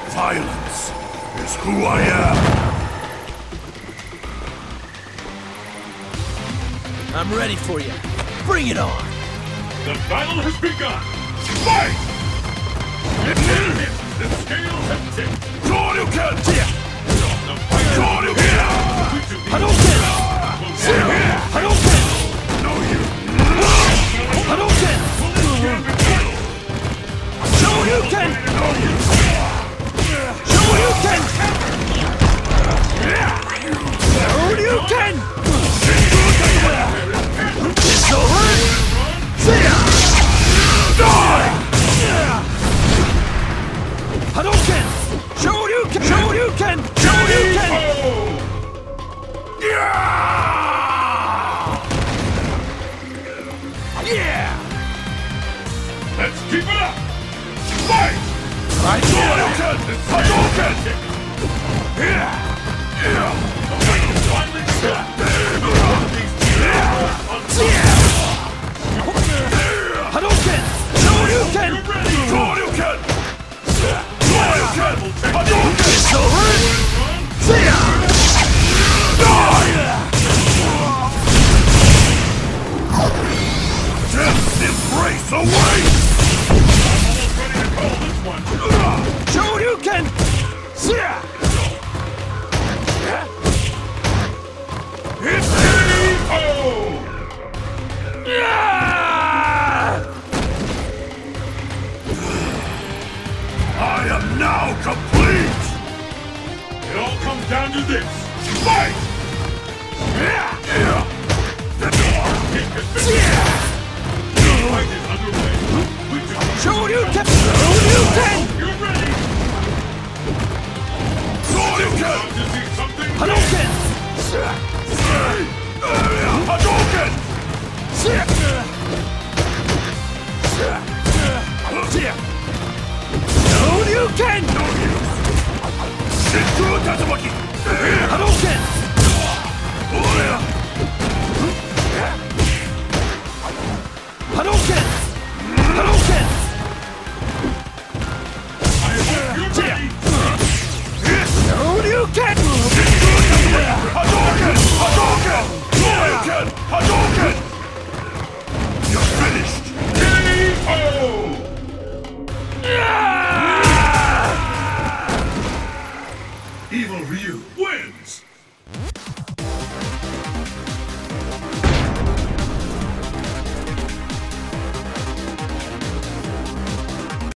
Violence is who I am. I'm ready for you. Bring it on. The battle has begun. Fight! The scales have tipped. Shoryuken! The fight Shoryuken! Hadouken! Hadouken! No, you. Hadouken! Shoryuken! Shoryuken! Shoryuken! It's over! Die! Hadouken! Shoryuken! Shoryuken! Shoryuken! Yeah! Let's keep it up! Fight! Shoryuken! Hadouken! Finally stop! Hadouken! Shoryuken! Shoryuken! Shoryuken! Hadouken! It's over! Die! Death embrace away! Almost ready to call this one! Shoryuken! It's Oh! I am now complete! It all comes down to this! Fight! The fight is underway. Shoryuken! Shoryuken! You're ready! Shoryuken! About to see something Hadouken! Hadouken! Shoryuken! Shinju Tatsumaki! Hadouken! Hadouken! Hadouken! You're ready! Shoryuken! Hadouken! Hadouken! Shoryuken! Hadouken! You're finished! KO! Evil Ryu